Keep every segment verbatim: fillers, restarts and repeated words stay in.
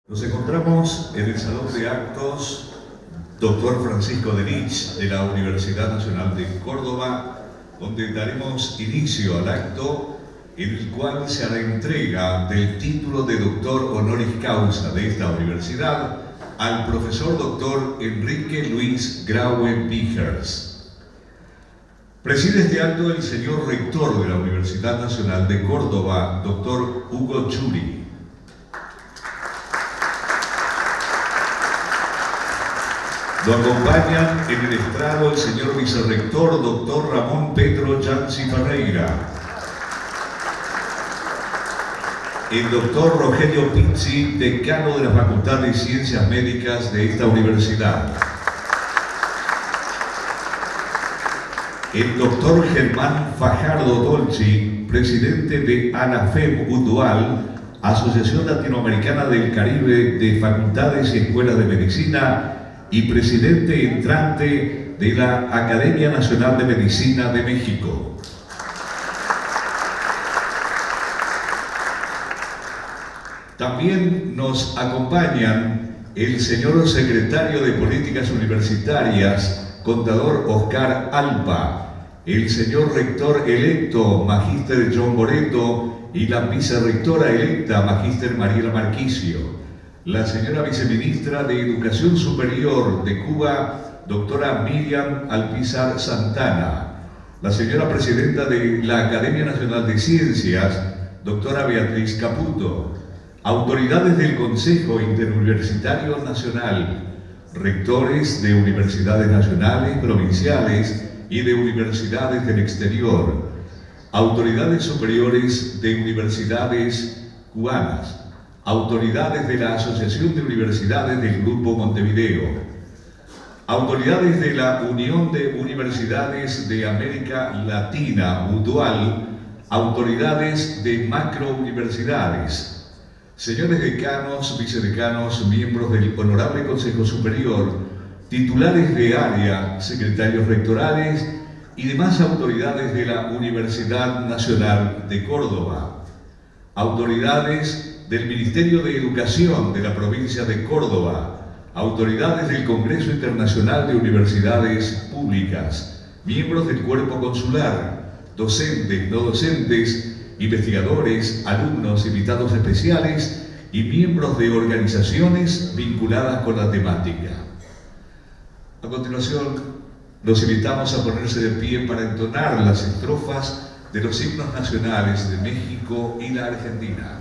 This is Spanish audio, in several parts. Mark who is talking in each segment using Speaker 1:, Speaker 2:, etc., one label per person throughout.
Speaker 1: Nos encontramos en el Salón de Actos Doctor Francisco Derich de la Universidad Nacional de Córdoba, donde daremos inicio al acto en el cual se hará entrega del título de doctor honoris causa de esta universidad al profesor doctor Enrique Luis Graue Vigers. Preside este acto el señor rector de la Universidad Nacional de Córdoba, doctor Hugo Churi. Lo acompañan en el estrado el señor vicerrector, doctor Ramón Pedro Yancy Ferreira, el doctor Rogelio Pizzi, decano de la Facultad de Ciencias Médicas de esta universidad, el doctor Germán Fajardo Dolci, presidente de ANAFEM UDUAL, Asociación Latinoamericana del Caribe de Facultades y Escuelas de Medicina, y presidente entrante de la Academia Nacional de Medicina de México. También nos acompañan el señor secretario de Políticas Universitarias, contador Oscar Alpa, el señor rector electo, magíster John Boreto, y la vicerrectora electa, magíster Mariela Marquicio, la señora viceministra de Educación Superior de Cuba, doctora Miriam Alpizar Santana, la señora presidenta de la Academia Nacional de Ciencias, doctora Beatriz Caputo, autoridades del Consejo Interuniversitario Nacional, rectores de universidades nacionales, provinciales y de universidades del exterior, autoridades superiores de universidades cubanas, autoridades de la Asociación de Universidades del Grupo Montevideo, autoridades de la Unión de Universidades de América Latina, UDUAL, autoridades de macrouniversidades, señores decanos, vicedecanos, miembros del Honorable Consejo Superior, titulares de área, secretarios rectorales y demás autoridades de la Universidad Nacional de Córdoba, autoridades del Ministerio de Educación de la provincia de Córdoba, autoridades del Congreso Internacional de Universidades Públicas, miembros del cuerpo consular, docentes, no docentes, investigadores, alumnos, invitados especiales y miembros de organizaciones vinculadas con la temática. A continuación, los invitamos a ponerse de pie para entonar las estrofas de los himnos nacionales de México y la Argentina.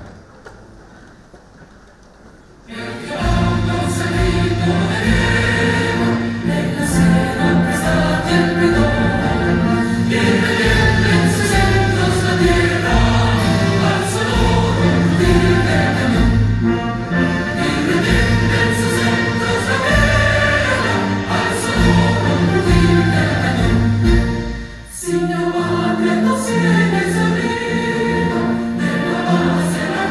Speaker 2: Signor, madre, no se les olvida de la base.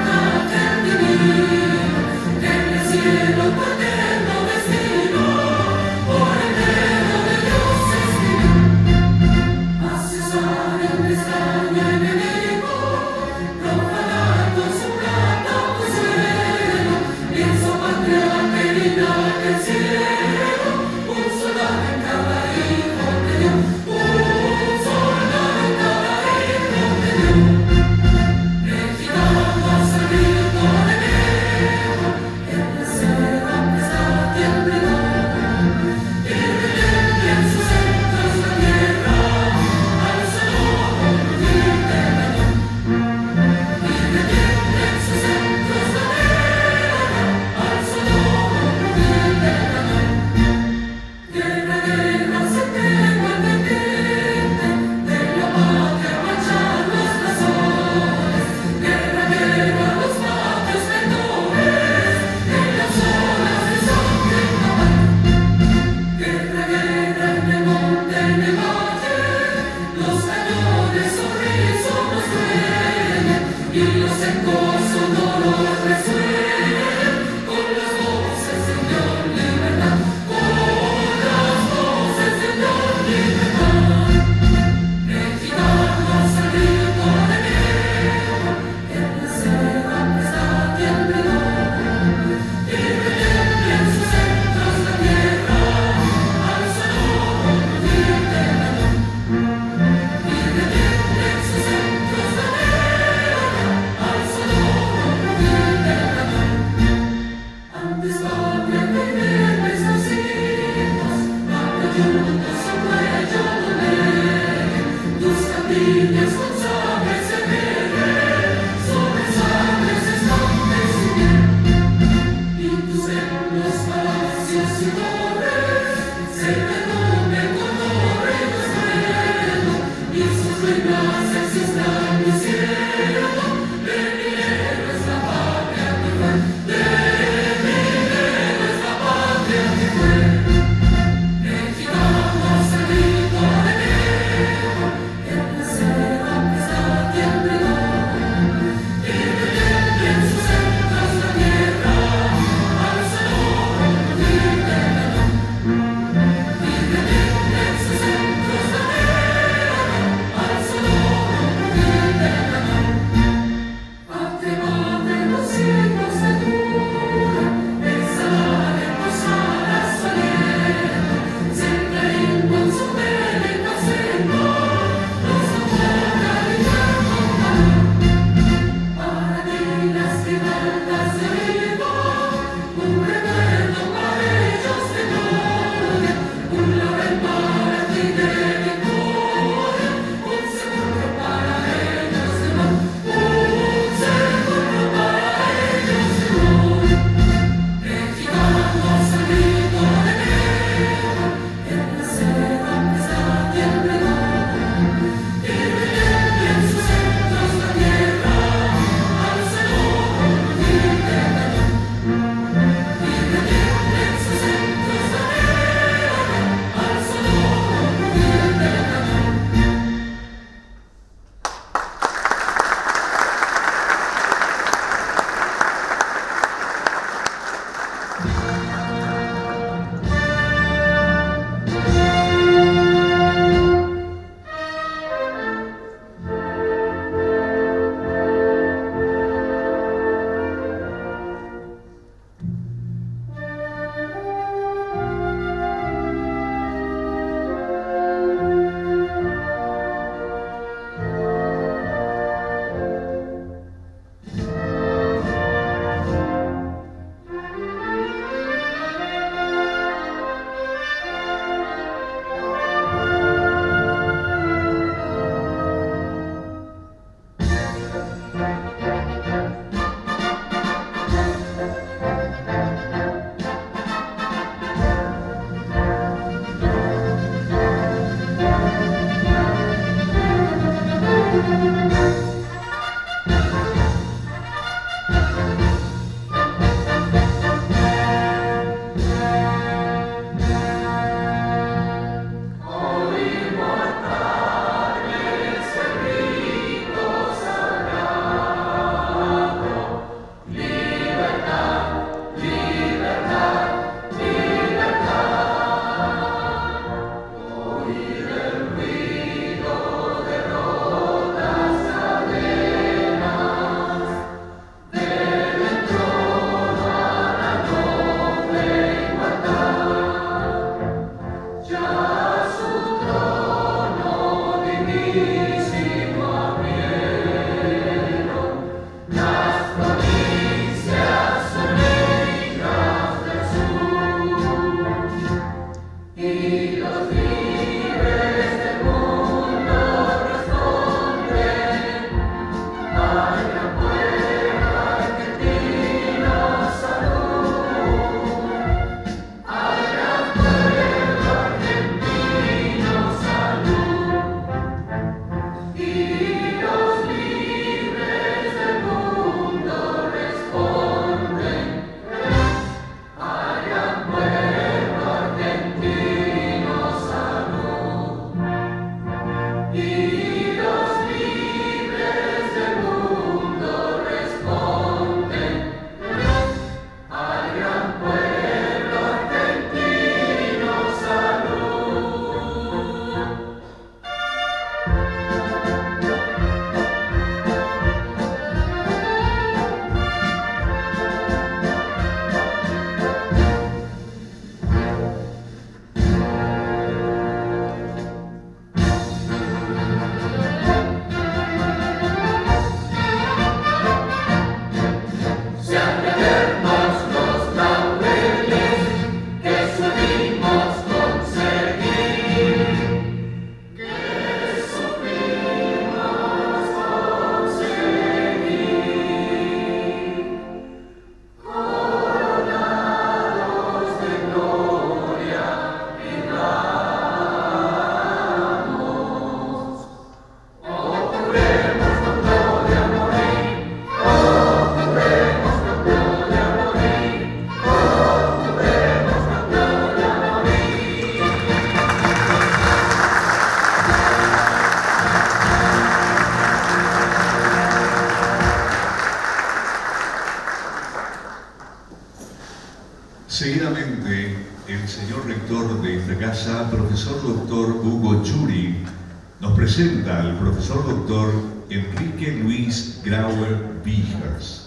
Speaker 1: Seguidamente, el señor rector de esta casa, profesor doctor Hugo Churi, nos presenta al profesor doctor Enrique Luis Grauer Vigers.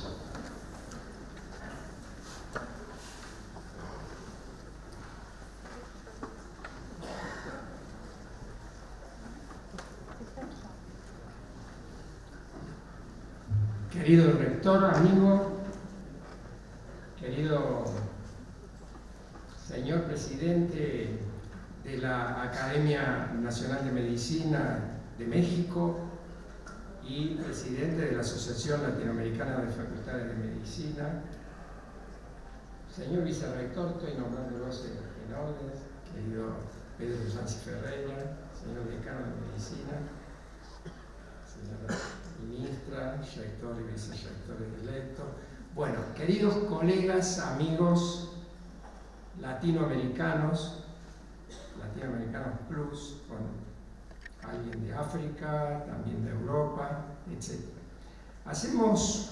Speaker 2: Querido rector, amigo, querido señor presidente de la Academia Nacional de Medicina de México y presidente de la Asociación Latinoamericana de Facultades de Medicina, señor vicerrector, estoy nombrándolos en orden, querido Pedro Yancy Ferreira, señor decano de Medicina, señora ministra, rector y vicerrectores electos. Bueno, queridos colegas, amigos latinoamericanos, latinoamericanos plus, con alguien de África, también de Europa, etcétera. Hacemos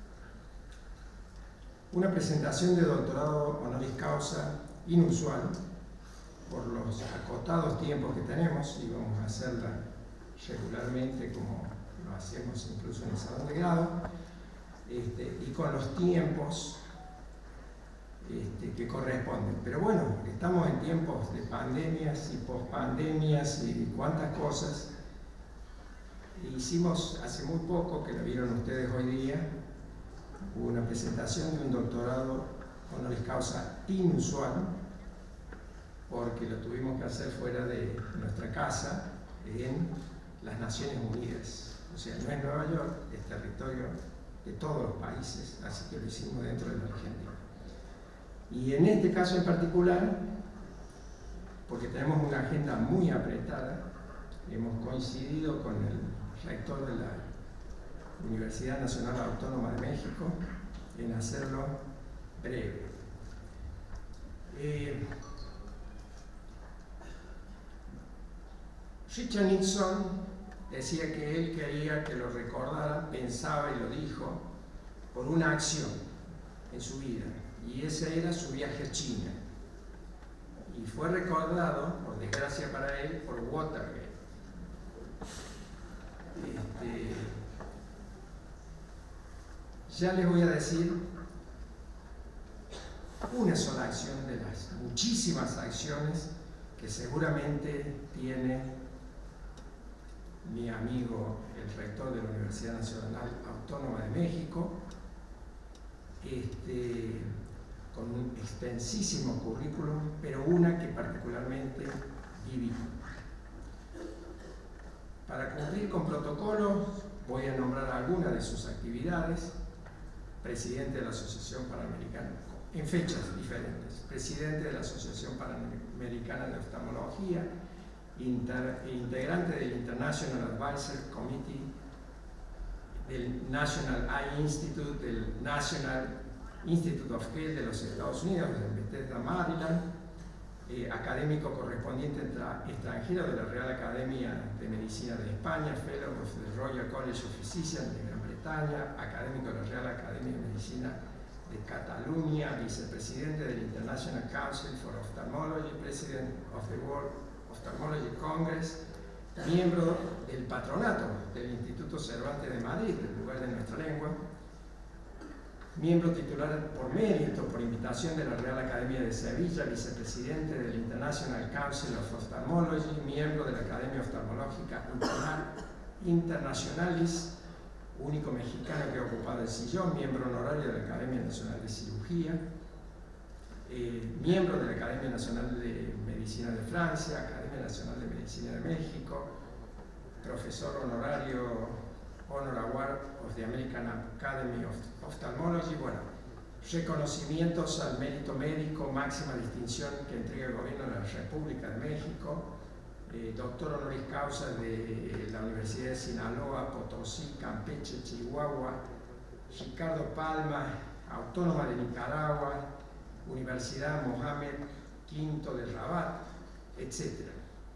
Speaker 2: una presentación de doctorado honoris causa inusual por los acotados tiempos que tenemos, y vamos a hacerla regularmente como lo hacemos incluso en el salón de grado, este, y con los tiempos este, que corresponden. Pero bueno, estamos en tiempos de pandemias y pospandemias y cuantas cosas. Hicimos hace muy poco, que lo vieron ustedes hoy día, una presentación de un doctorado honoris causa inusual, porque lo tuvimos que hacer fuera de nuestra casa, en las Naciones Unidas. O sea, no es Nueva York, es territorio de todos los países, así que lo hicimos dentro de la Argentina. Y en este caso en particular, porque tenemos una agenda muy apretada, hemos coincidido con el rector de la Universidad Nacional Autónoma de México en hacerlo breve. Eh, Richard Nixon decía que él quería que lo recordaran, pensaba y lo dijo, por una acción en su vida, y ese era su viaje a China. Y fue recordado, por desgracia para él, por Watergate. Este, ya les voy a decir una sola acción de las muchísimas acciones que seguramente tiene mi amigo, el rector de la Universidad Nacional Autónoma de México, este, con un extensísimo currículum, pero una que particularmente viví. Para cumplir con protocolos, voy a nombrar algunas de sus actividades. Presidente de la Asociación Panamericana, en fechas diferentes, presidente de la Asociación Panamericana de Oftalmología, Inter, integrante del International Advisory Committee, del National Eye Institute, del National Institute of Health de los Estados Unidos, de Bethesda, Maryland, eh, académico correspondiente extranjero de la Real Academia de Medicina de España, Fellow of the Royal College of Physicians de Gran Bretaña, académico de la Real Academia de Medicina de Cataluña, vicepresidente del International Council for Ophthalmology, President of the World Ophthalmology Congress, miembro del patronato del Instituto Cervantes de Madrid, del lugar de nuestra lengua, miembro titular por mérito, por invitación de la Real Academia de Sevilla, vicepresidente del International Council of Ophthalmology, miembro de la Academia Oftalmológica Internacionalis, único mexicano que ha ocupado el sillón, miembro honorario de la Academia Nacional de Cirugía, eh, miembro de la Academia Nacional de Medicina de Francia, Academia Nacional de Medicina de México, profesor honorario Honor Award of the American Academy of Ophthalmology. Bueno, reconocimientos al mérito médico, máxima distinción que entrega el Gobierno de la República de México, eh, doctor honoris causa de la Universidad de Sinaloa, Potosí, Campeche, Chihuahua, Ricardo Palma, Autónoma de Nicaragua, Universidad Mohamed quinto de Rabat, etcétera.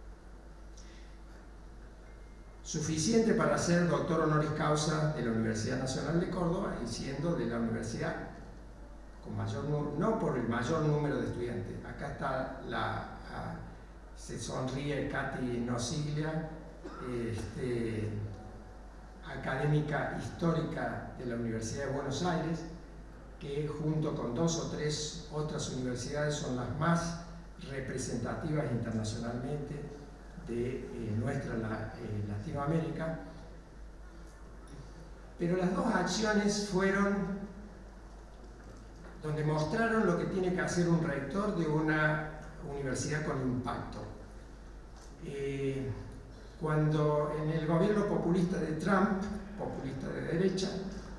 Speaker 2: Suficiente para ser doctor honoris causa de la Universidad Nacional de Córdoba y siendo de la universidad con mayor número, no por el mayor número de estudiantes. Acá está la, uh, se sonríe Katy Nosiglia, este, académica histórica de la Universidad de Buenos Aires, que junto con dos o tres otras universidades son las más representativas internacionalmente de eh, nuestra la, eh, Latinoamérica. Pero las dos acciones fueron donde mostraron lo que tiene que hacer un rector de una universidad con impacto. Eh, cuando en el gobierno populista de Trump, populista de derecha,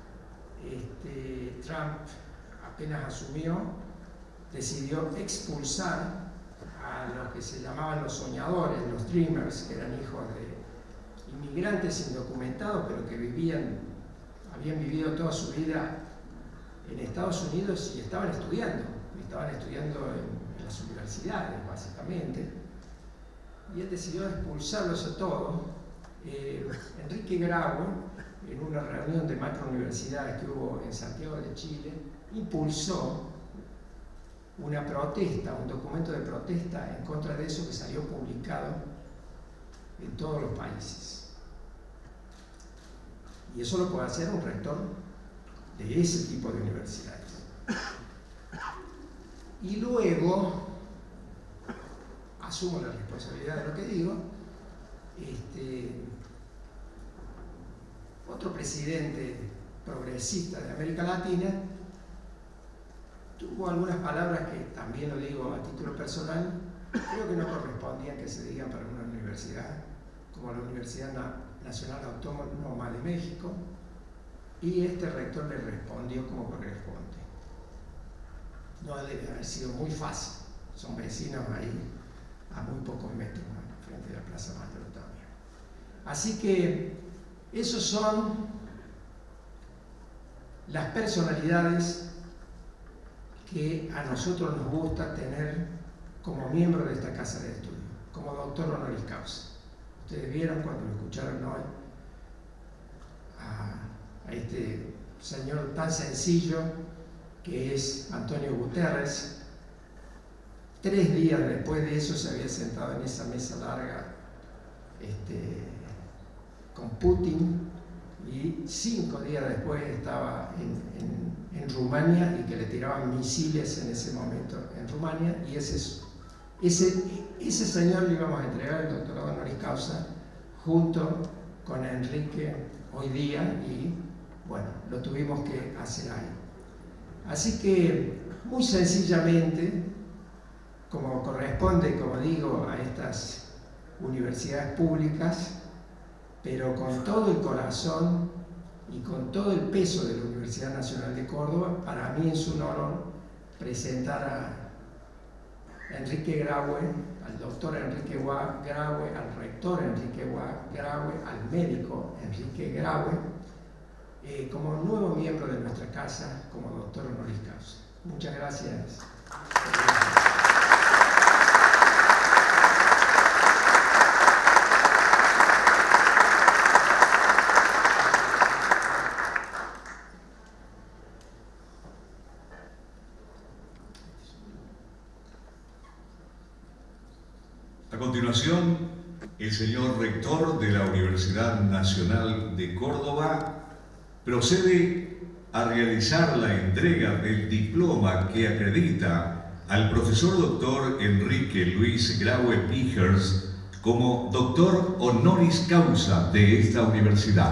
Speaker 2: este, Trump apenas asumió, decidió expulsar a los que se llamaban los soñadores, los dreamers, que eran hijos de inmigrantes indocumentados, pero que vivían, habían vivido toda su vida en Estados Unidos y estaban estudiando, estaban estudiando en, en las universidades, básicamente, y él decidió expulsarlos a todos. Eh, Enrique Graue, en una reunión de macrouniversidades que hubo en Santiago de Chile, impulsó una protesta, un documento de protesta en contra de eso, que salió publicado en todos los países. Y eso lo puede hacer un rector de ese tipo de universidades. Y luego, asumo la responsabilidad de lo que digo, este, otro presidente progresista de América Latina tuvo algunas palabras que, también lo digo a título personal, creo que no correspondían que se digan para una universidad como la Universidad Nacional Autónoma de México, y este rector le respondió como corresponde. No debe haber sido muy fácil, son vecinos ahí a muy pocos metros, ¿no?, frente a la Plaza Mayor también. Así que esos son las personalidades que a nosotros nos gusta tener como miembro de esta casa de estudio, como doctor honoris causa. Ustedes vieron cuando lo escucharon hoy a, a este señor tan sencillo que es Antonio Guterres. Tres días después de eso se había sentado en esa mesa larga este, con Putin, y cinco días después estaba en, en, en Rumania, y que le tiraban misiles en ese momento en Rumania, y ese, ese, ese señor le íbamos a entregar el doctorado honoris causa junto con Enrique hoy día, y bueno, lo tuvimos que hacer ahí. Así que, muy sencillamente, como corresponde, como digo, a estas universidades públicas, pero con todo el corazón y con todo el peso de la Universidad Nacional de Córdoba, para mí es un honor presentar a Enrique Graue, al doctor Enrique Graue, al rector Enrique Graue, al médico Enrique Graue, eh, como nuevo miembro de nuestra casa, como doctor honoris causa. Muchas gracias.
Speaker 1: A continuación, el señor rector de la Universidad Nacional de Córdoba procede a realizar la entrega del diploma que acredita al profesor doctor Enrique Luis Graue Pijers como doctor honoris causa de esta universidad.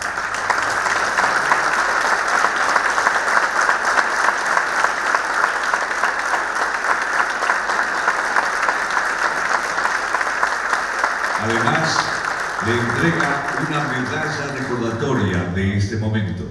Speaker 1: Además, le entrega una medalla recordatoria de este momento.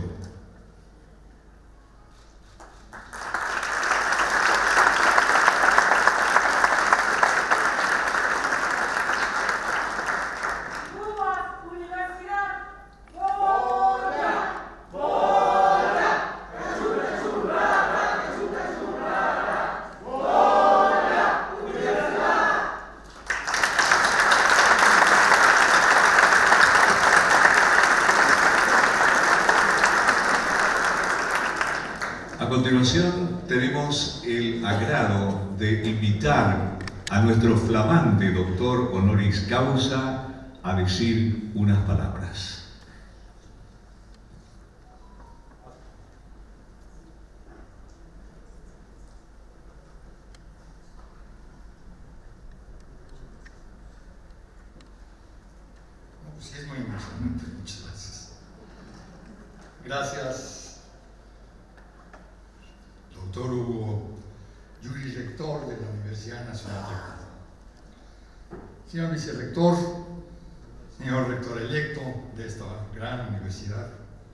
Speaker 1: A continuación, tenemos el agrado de invitar a nuestro flamante doctor honoris causa a decir unas palabras.
Speaker 3: Sí, es muy emocionante. Muchas gracias. Gracias, doctor Hugo Yuri, rector de la Universidad Nacional de Córdoba. Señor vicerrector, señor rector electo de esta gran universidad,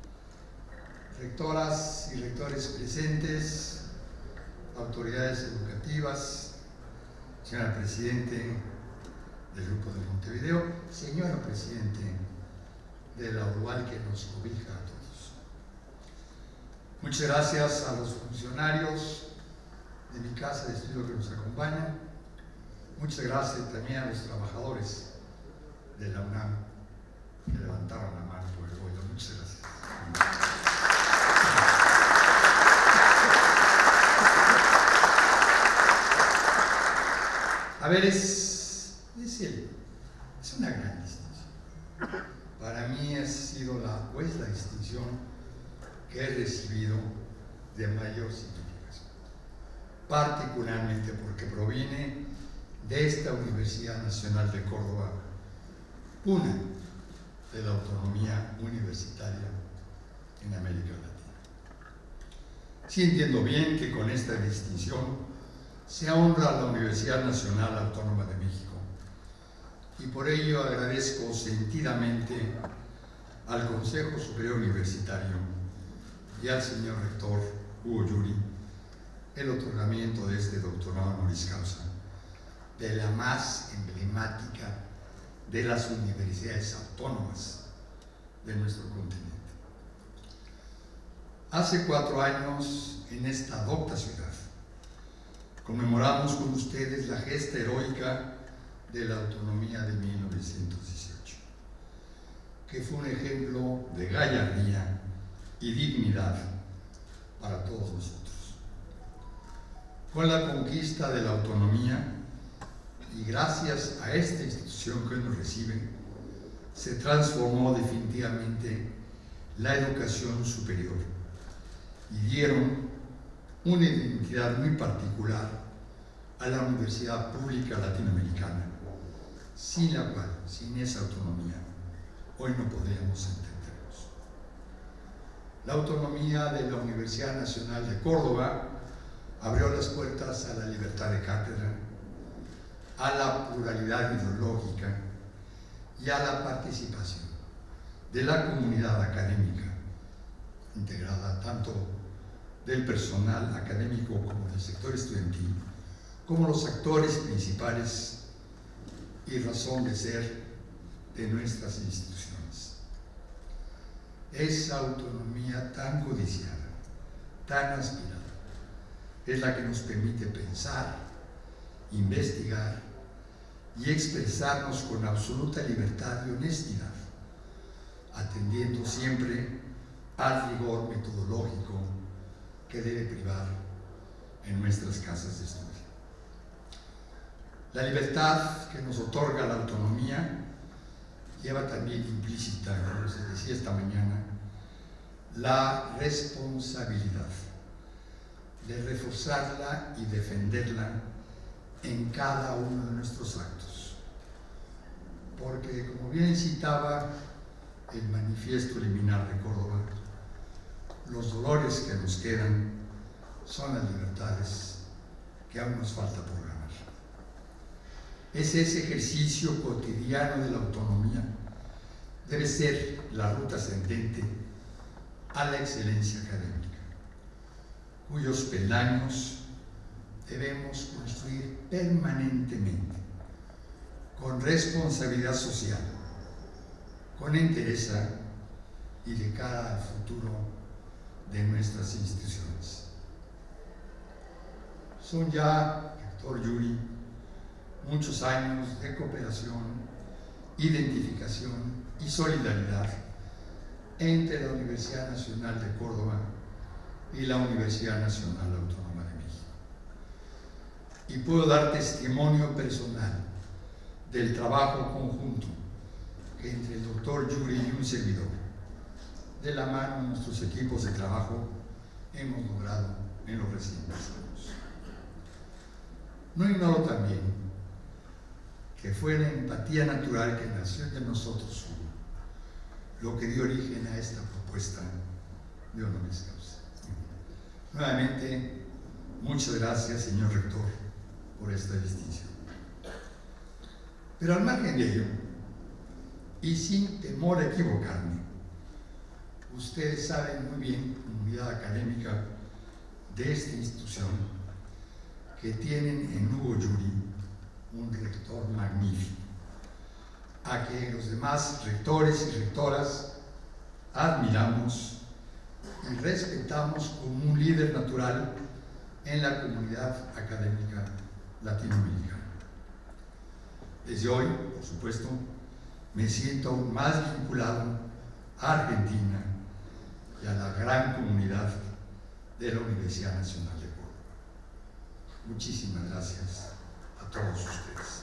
Speaker 3: rectoras y rectores presentes, autoridades educativas, señora Presidente del Grupo de Montevideo, señor Presidente de la U A L que nos cobija a todos. Muchas gracias a los funcionarios de mi casa de estudio que nos acompañan. Muchas gracias también a los trabajadores de la UNAM que levantaron la mano por el oído. Muchas gracias. A ver, es, es, el, es una gran distinción. Para mí ha sido la, o es la distinción que he recibido de mayor significación, particularmente porque proviene de esta Universidad Nacional de Córdoba, una de la autonomía universitaria en América Latina. Sí entiendo bien que con esta distinción se honra a la Universidad Nacional Autónoma de México, y por ello agradezco sentidamente al Consejo Superior Universitario y al señor rector Hugo Yuri el otorgamiento de este doctorado honoris causa de la más emblemática de las universidades autónomas de nuestro continente. Hace cuatro años, en esta docta ciudad, conmemoramos con ustedes la gesta heroica de la autonomía de mil novecientos dieciocho, que fue un ejemplo de gallardía y dignidad para todos nosotros. Con la conquista de la autonomía, y gracias a esta institución que hoy nos recibe, se transformó definitivamente la educación superior y dieron una identidad muy particular a la Universidad Pública Latinoamericana, sin la cual, sin esa autonomía, hoy no podríamos entendernos. La autonomía de la Universidad Nacional de Córdoba abrió las puertas a la libertad de cátedra, a la pluralidad ideológica y a la participación de la comunidad académica, integrada tanto del personal académico como del sector estudiantil, como los actores principales y razón de ser de nuestras instituciones. Esa autonomía tan codiciada, tan aspirada, es la que nos permite pensar, investigar y expresarnos con absoluta libertad y honestidad, atendiendo siempre al rigor metodológico que debe privar en nuestras casas de estudio. La libertad que nos otorga la autonomía lleva también implícita, como se decía esta mañana, la responsabilidad de reforzarla y defenderla en cada uno de nuestros actos. Porque, como bien citaba el manifiesto liminar de Córdoba, los dolores que nos quedan son las libertades que aún nos falta por ganar. Es ese ejercicio cotidiano de la autonomía debe ser la ruta ascendente a la excelencia académica, cuyos peldaños debemos construir permanentemente, con responsabilidad social, con entereza y de cara al futuro de nuestras instituciones. Son ya, rector Yuri, muchos años de cooperación, identificación y solidaridad entre la Universidad Nacional de Córdoba y la Universidad Nacional Autónoma de México. Y puedo dar testimonio personal del trabajo conjunto que entre el doctor Yuri y un servidor, de la mano de nuestros equipos de trabajo, hemos logrado en los recientes años. No ignoro también que fue la empatía natural que nació de nosotros lo que dio origen a esta propuesta de honoris causa. Nuevamente, Muchas gracias, señor rector, por esta distinción. Pero al margen de ello, y sin temor a equivocarme, ustedes saben muy bien, comunidad académica de esta institución, que tienen en Hugo Yuri un rector magnífico, a que los demás rectores y rectoras admiramos y respetamos como un líder natural en la comunidad académica latinoamericana. Desde hoy, por supuesto, me siento aún más vinculado a Argentina y a la gran comunidad de la Universidad Nacional de Córdoba. Muchísimas gracias a todos ustedes.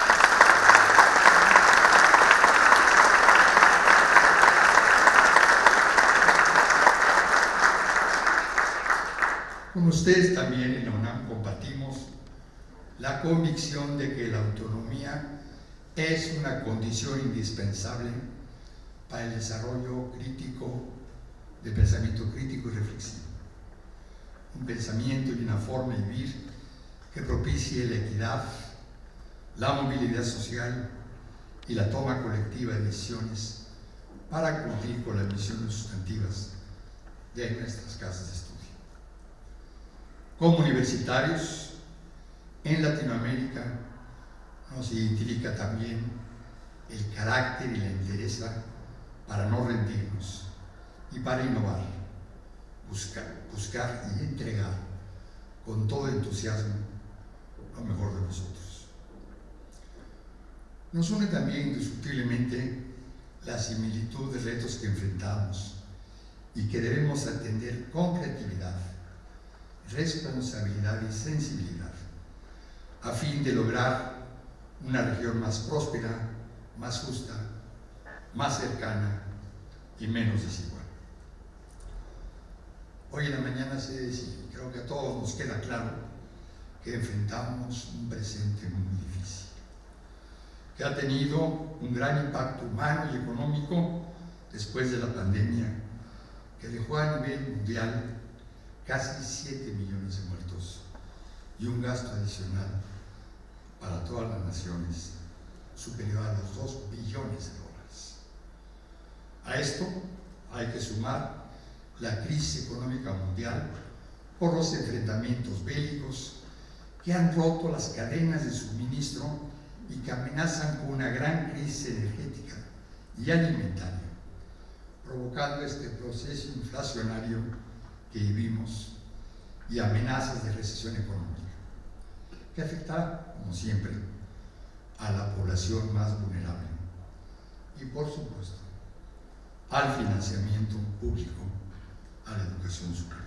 Speaker 3: Con ustedes también en la UNAM compartimos la convicción de que la autonomía es una condición indispensable para el desarrollo crítico, de pensamiento crítico y reflexivo. Un pensamiento y una forma de vivir que propicie la equidad, la movilidad social y la toma colectiva de decisiones para cumplir con las misiones sustantivas de nuestras casas de estudio. Como universitarios, en Latinoamérica nos identifica también el carácter y la entereza para no rendirnos y para innovar, buscar, buscar y entregar con todo entusiasmo lo mejor de nosotros. Nos une también indiscutiblemente la similitud de retos que enfrentamos y que debemos atender con creatividad, responsabilidad y sensibilidad, a fin de lograr una región más próspera, más justa, más cercana y menos desigual. Hoy en la mañana se decía, creo que a todos nos queda claro que enfrentamos un presente muy difícil, que ha tenido un gran impacto humano y económico después de la pandemia, que dejó a nivel mundial casi siete millones de muertos y un gasto adicional para todas las naciones superior a los dos billones de dólares. A esto hay que sumar la crisis económica mundial por los enfrentamientos bélicos que han roto las cadenas de suministro y que amenazan con una gran crisis energética y alimentaria, provocando este proceso inflacionario que vivimos y amenazas de recesión económica, que afectará, como siempre, a la población más vulnerable y, por supuesto, al financiamiento público a la educación superior.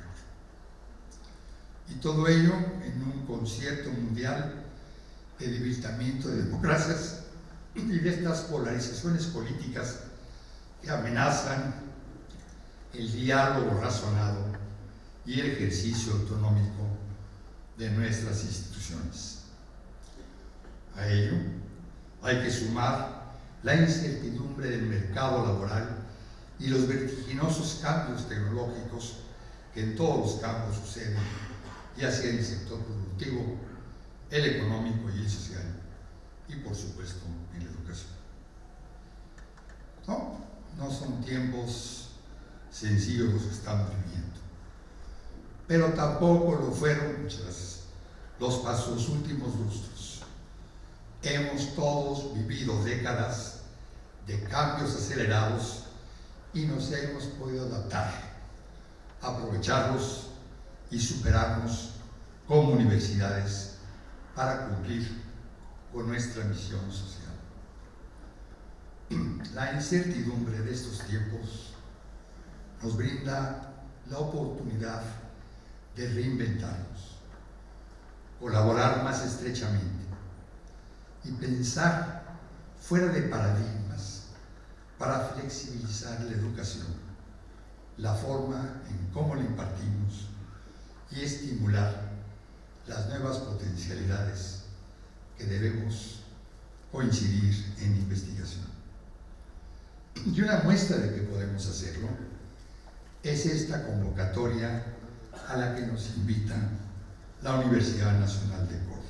Speaker 3: Y todo ello en un concierto mundial de debilitamiento de democracias y de estas polarizaciones políticas que amenazan el diálogo razonado y el ejercicio autonómico de nuestras instituciones. A ello hay que sumar la incertidumbre del mercado laboral y los vertiginosos cambios tecnológicos que en todos los campos suceden, ya sea en el sector productivo, el económico y el social, y por supuesto en la educación. No, no son tiempos sencillos los que estamos viviendo, pero tampoco lo fueron, muchas gracias, los pasos últimos lustros. Hemos todos vivido décadas de cambios acelerados y nos hemos podido adaptar, aprovecharlos y superarnos como universidades para cumplir con nuestra misión social. La incertidumbre de estos tiempos nos brinda la oportunidad de reinventarnos, colaborar más estrechamente y pensar fuera de paradigmas para flexibilizar la educación, la forma en cómo la impartimos y estimular las nuevas potencialidades que debemos coincidir en investigación. Y una muestra de que podemos hacerlo es esta convocatoria a la que nos invita la Universidad Nacional de Córdoba.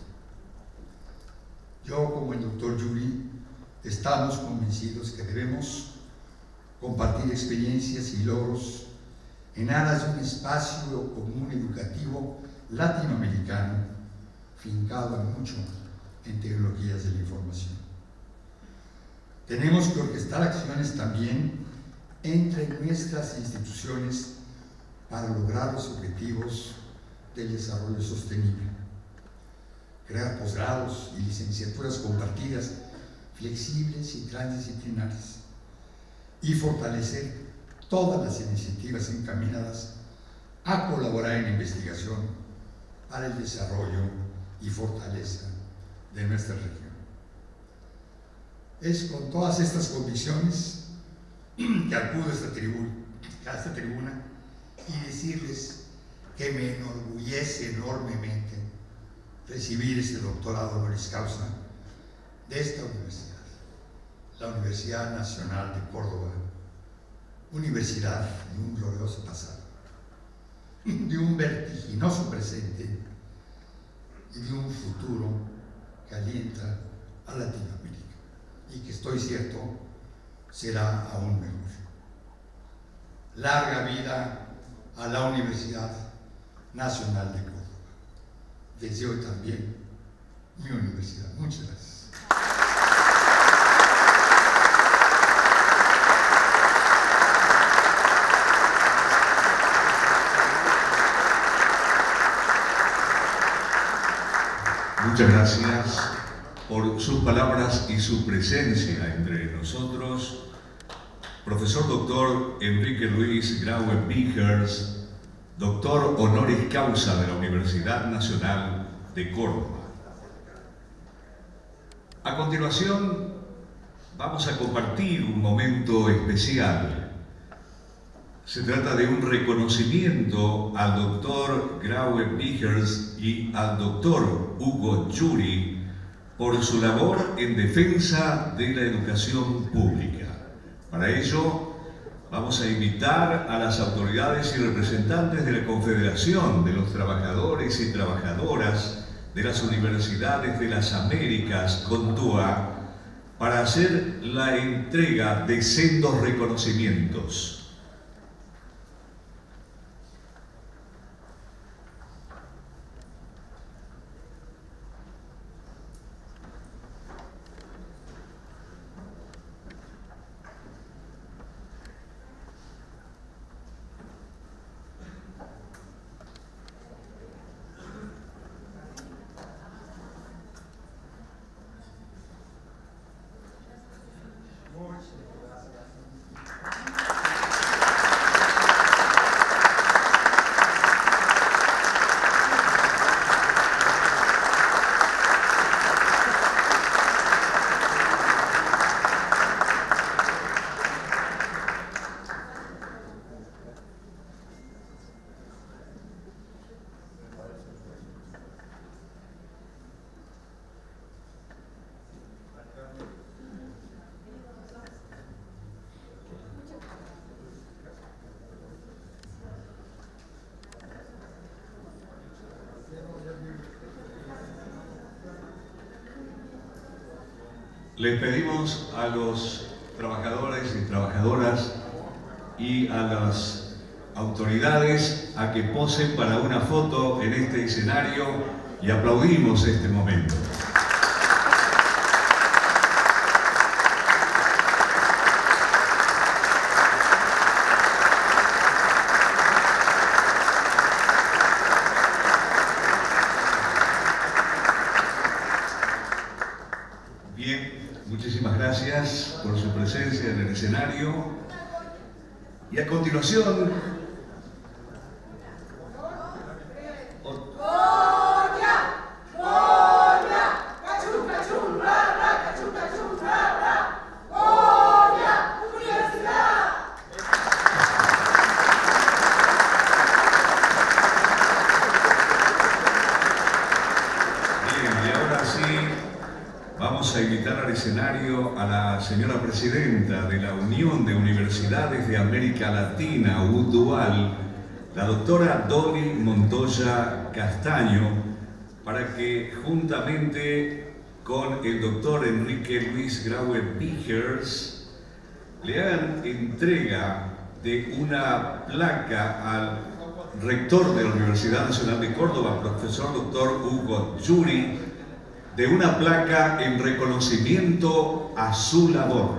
Speaker 3: Yo, como el doctor Yuri, estamos convencidos que debemos compartir experiencias y logros en aras de un espacio común educativo latinoamericano fincado mucho en tecnologías de la información. Tenemos que orquestar acciones también entre nuestras instituciones para lograr los objetivos del desarrollo sostenible, crear posgrados y licenciaturas compartidas, flexibles y transdisciplinarias, y fortalecer todas las iniciativas encaminadas a colaborar en la investigación para el desarrollo y fortaleza de nuestra región. Es con todas estas convicciones que acudo a esta tribuna, a esta tribuna y decirles que me enorgullece enormemente recibir este doctorado honoris causa de esta universidad, la Universidad Nacional de Córdoba, universidad de un glorioso pasado, de un vertiginoso presente y de un futuro que alienta a Latinoamérica y que estoy cierto será aún mejor. Larga vida a la Universidad Nacional de Córdoba. Desde hoy también mi universidad. Muchas gracias.
Speaker 1: Muchas gracias por sus palabras y su presencia entre nosotros. Profesor doctor Enrique Luis Graue Vigers, doctor honoris causa de la Universidad Nacional de Córdoba. A continuación, vamos a compartir un momento especial. Se trata de un reconocimiento al doctor Graue Vigers y al doctor Hugo Yuri por su labor en defensa de la educación pública. Para ello, vamos a invitar a las autoridades y representantes de la Confederación de los Trabajadores y Trabajadoras de las Universidades de las Américas, CONTUA, para hacer la entrega de sendos reconocimientos. Les pedimos a los trabajadores y trabajadoras y a las autoridades a que posen para una foto en este escenario y aplaudimos este momento. Muchísimas gracias por su presencia en el escenario. Y a continuación, vamos a invitar al escenario a la señora presidenta de la Unión de Universidades de América Latina, UDUAL, la doctora Dolly Montoya Castaño, para que juntamente con el doctor Enrique Luis Graue Pijers le hagan entrega de una placa al rector de la Universidad Nacional de Córdoba, profesor doctor Hugo Yuri, de una placa en reconocimiento a su labor.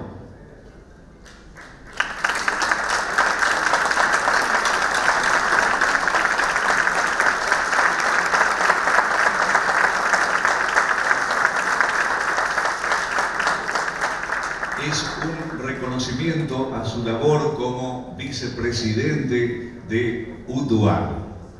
Speaker 1: Es un reconocimiento a su labor como vicepresidente de UDUAL.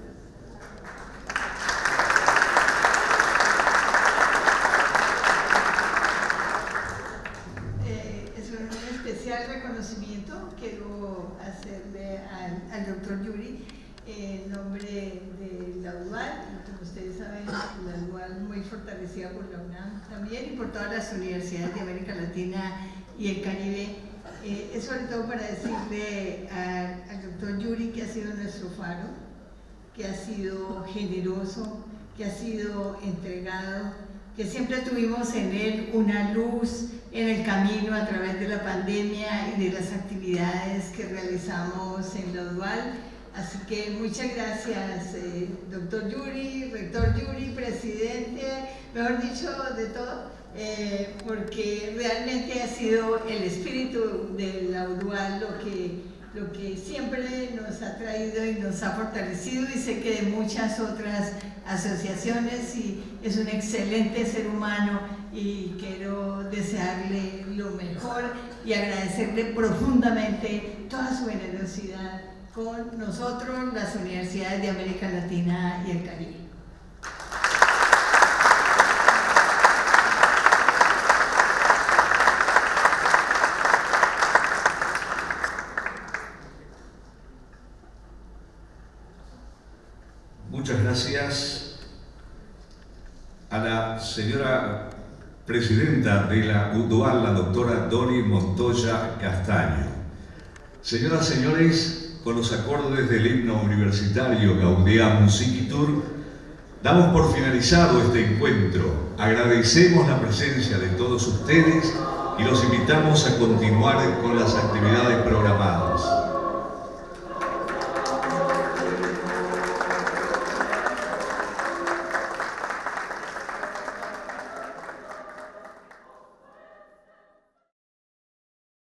Speaker 4: Eh, es un especial reconocimiento. Quiero hacerle al, al doctor Yuri en nombre de la UDUAL, y como ustedes saben, la UDUAL muy fortalecida por la UNAM también y por todas las universidades de América Latina y el Caribe. Eh, es sobre todo para decirle a, al doctor Yuri que ha sido nuestro faro, que ha sido generoso, que ha sido entregado, que siempre tuvimos en él una luz en el camino a través de la pandemia y de las actividades que realizamos en la UDUAL. Así que muchas gracias, eh, doctor Yuri, rector Yuri, presidente, mejor dicho, de todo, eh, porque realmente ha sido el espíritu de la UDUAL lo que, lo que siempre nos ha traído y nos ha fortalecido, y sé que de muchas otras asociaciones, y es un excelente ser humano y quiero desearle lo mejor y agradecerle profundamente toda su generosidad con nosotros, las universidades de América Latina y el Caribe.
Speaker 1: Muchas gracias a la señora presidenta de la UDUAL, la doctora Dolly Montoya Castaño. Señoras y señores, con los acordes del himno universitario Gaudeamus Igitur, damos por finalizado este encuentro. Agradecemos la presencia de todos ustedes y los invitamos a continuar con las actividades programadas.